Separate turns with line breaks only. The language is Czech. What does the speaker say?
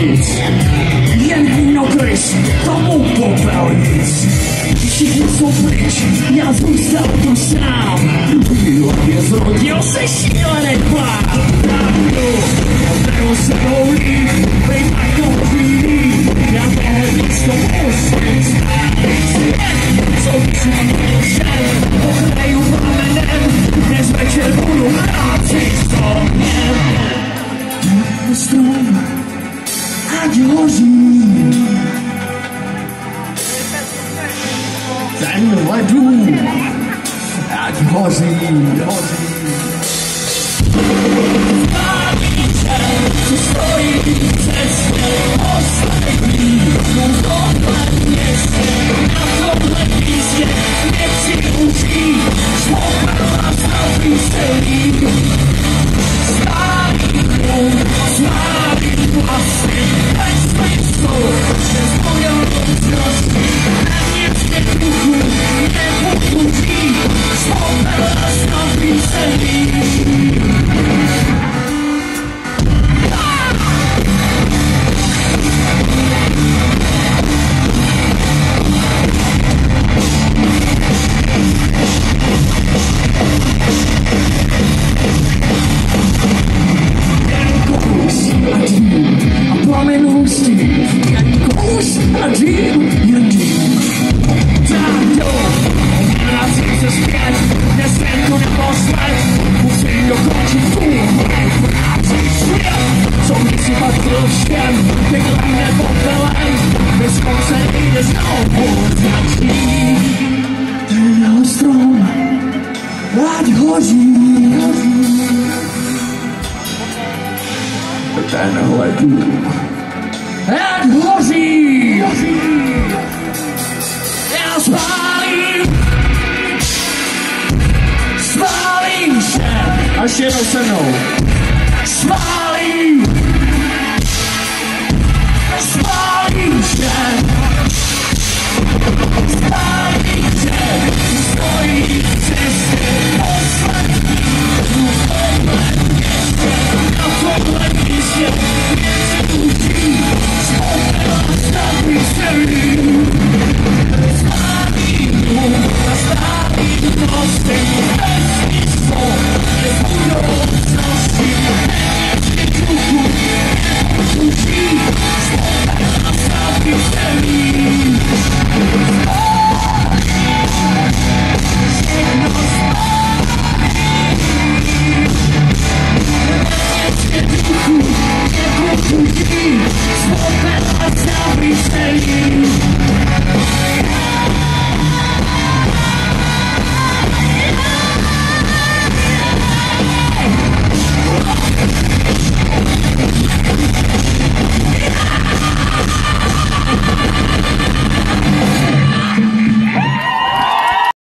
nic, jen víno kryš, tomu popelnic. Všichni jsou pryč, já zůstal tu sám. Výhledně zrodil se šílený plán. Oberu se boulí, vypadnou chvílí. Já tohle místo musím stát. Co když mám všem, ochraju plamenem. Dnes večer budu hrát si stolem. Strom, ať hoří. Tenhle dům, ať hoří, hoří. Spálí se, co stojí v cestě, poslední, v tomhle městě, na tomhle místě, nechci užít, šmokala stav píselí. Stálý dům, stálý vlasy, bez smyslu, bez budoucnosti, na městě duchu, nebudu žít, šmokala stav píselí. Tenhle dům, ať hoří, já spálím, spálím se, až jednou se mnou, spálím, spálím se, spálím se, stojí v cestě, poslední, v tomhle městě, na tomhle místě, nechci užít, šmokala stav píselí. Stálý dům a stálý mosty, bez smyslu, bez budoucnosti, nechci duchu, nebudu žít, šmokala stav píselí. Všechno spálí, duchu, nebudu žít, šmokala stav píselí.